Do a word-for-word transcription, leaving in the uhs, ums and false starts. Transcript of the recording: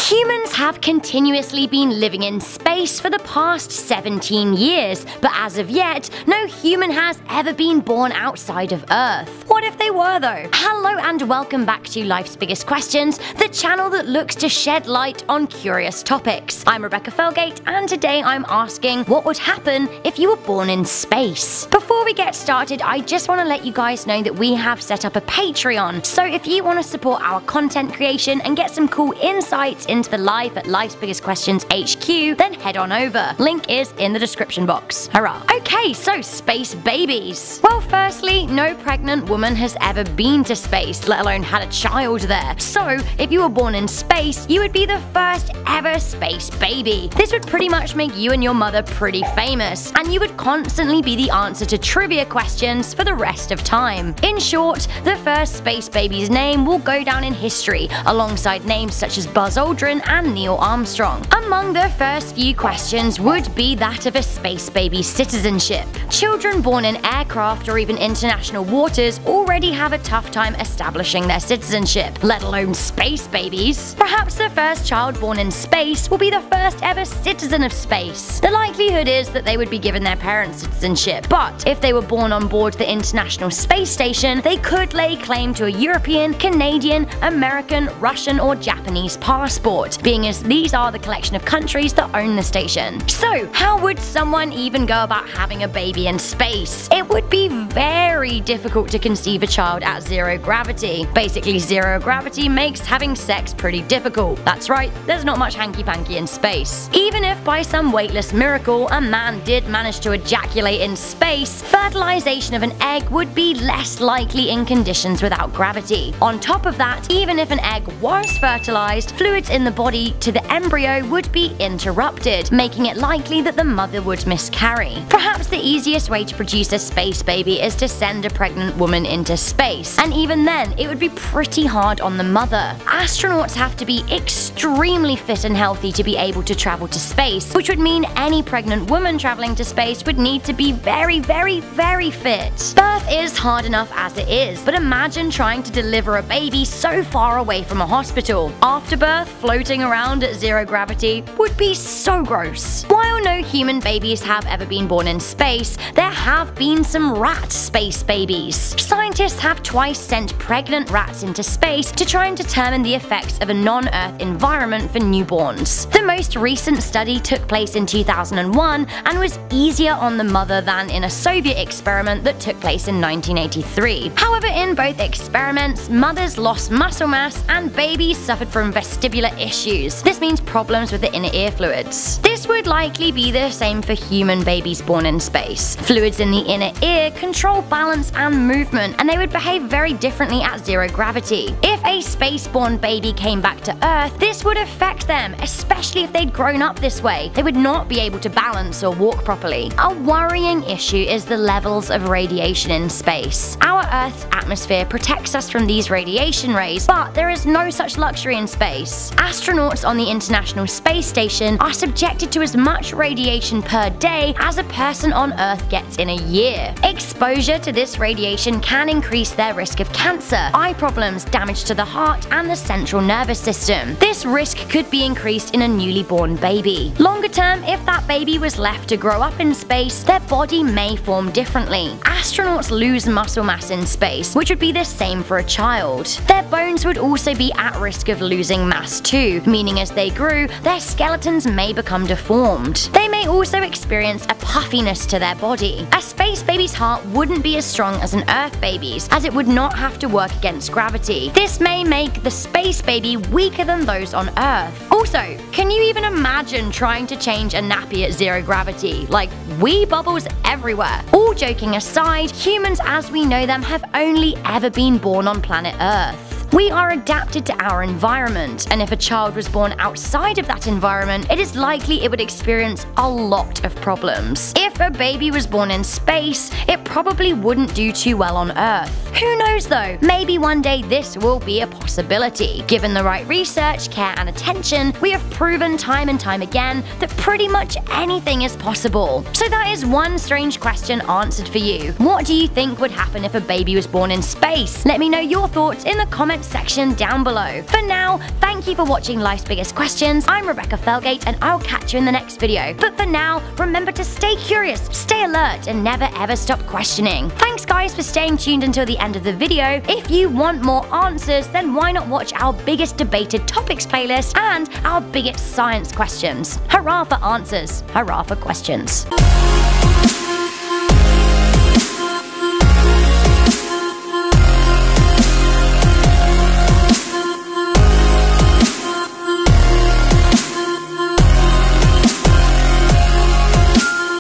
Humans have continuously been living in space for the past seventeen years, but as of yet, no human has ever been born outside of Earth. What if they were though? Hello and welcome back to Life's Biggest Questions, the channel that looks to shed light on curious topics. I'm Rebecca Felgate, and today I'm asking what would happen if you were born in space. Before we get started, I just want to let you guys know that we have set up a Patreon, so if you want to support our content creation and get some cool insights into the life at Life's Biggest Questions H Q, then head on over. Link is in the description box. Hurrah! Okay, so space babies. Well, firstly, no pregnant woman has ever been to space, let alone had a child there. So, if you were born in space, you would be the first ever space baby. This would pretty much make you and your mother pretty famous, and you would constantly be the answer to trivia questions for the rest of time. In short, the first space baby's name will go down in history, alongside names such as Buzz Aldrin and Neil Armstrong. Among the first few questions would be that of a space baby's citizenship. Children born in aircraft or even international waters already have a tough time establishing their citizenship, let alone space babies. Perhaps the first child born in space will be the first ever citizen of space. The likelihood is that they would be given their parents' citizenship, but if they were born on board the International Space Station, they could lay claim to a European, Canadian, American, Russian, or Japanese passport, being as these are the collection of countries that own the station. So, how would someone even go about having a baby in space? It would be very difficult to conceive a child at zero gravity. Basically, zero gravity makes having sex pretty difficult. That's right, there's not much hanky-panky in space. Even if by some weightless miracle a man did manage to ejaculate in space, fertilization of an egg would be less likely in conditions without gravity. On top of that, even if an egg was fertilized, fluids in the body to the embryo would be interrupted, making it likely that the mother would miscarry. Perhaps the easiest way to produce a space baby is to send a pregnant woman into space, and even then, it would be pretty hard on the mother. Astronauts have to be extremely fit and healthy to be able to travel to space, which would mean any pregnant woman traveling to space would need to be very, very, very fit. Birth is hard enough as it is, but imagine trying to deliver a baby so far away from a hospital. After birth, floating around at zero gravity would be so gross. While no human babies have ever been born in space, there have been some rat space babies. Scientists have twice sent pregnant rats into space to try and determine the effects of a non-Earth environment for newborns. The most recent study took place in two thousand one and was easier on the mother than in a Soviet experiment that took place in nineteen eighty-three. However, in both experiments, mothers lost muscle mass and babies suffered from vestibular issues. This means problems with the inner ear fluids. This would likely be the same for human babies born in space. Fluids in the inner ear control balance and movement, and they would behave very differently at zero gravity. If a space-born baby came back to Earth, this would affect them, especially if they'd grown up this way. They would not be able to balance or walk properly. A worrying issue is the levels of radiation in space. Our Earth's atmosphere protects us from these radiation rays, but there is no such luxury in space. Astronauts on the International Space Station are subjected to as much radiation per day as a person on Earth gets in a year. Exposure to this radiation can increase their risk of cancer, eye problems, damage to the heart, and the central nervous system. This risk could be increased in a newly born baby. Longer term, if that baby was left to grow up in space, their body may form differently. Astronauts lose muscle mass in space, which would be the same for a child. Their bones would also be at risk of losing mass too, meaning as they grew, their skeletons may become deformed. They may also experience a puffiness to their body. A space baby's heart wouldn't be as strong as an Earth baby's, as it would not have to work against gravity. This may make the space baby weaker than those on Earth. Also, can you even imagine trying to change a nappy at zero gravity? Like, wee bubbles everywhere. All joking aside, humans as we know them have only ever been born on planet Earth. We are adapted to our environment, and if a child was born outside of that environment, it is likely it would experience a lot of problems. If a baby was born in space, it probably wouldn't do too well on Earth. Who knows though, maybe one day this will be a possibility. possibility. Given the right research, care, and attention, we have proven time and time again that pretty much anything is possible. So that is one strange question answered for you. What do you think would happen if a baby was born in space? Let me know your thoughts in the comments section down below. For now, thank you for watching Life's Biggest Questions. I'm Rebecca Felgate, and I'll catch you in the next video. But for now, remember to stay curious, stay alert, and never ever stop questioning. Thanks guys for staying tuned until the end of the video. If you want more answers, then why not watch our biggest debated topics playlist and our biggest science questions. Hurrah for answers, hurrah for questions.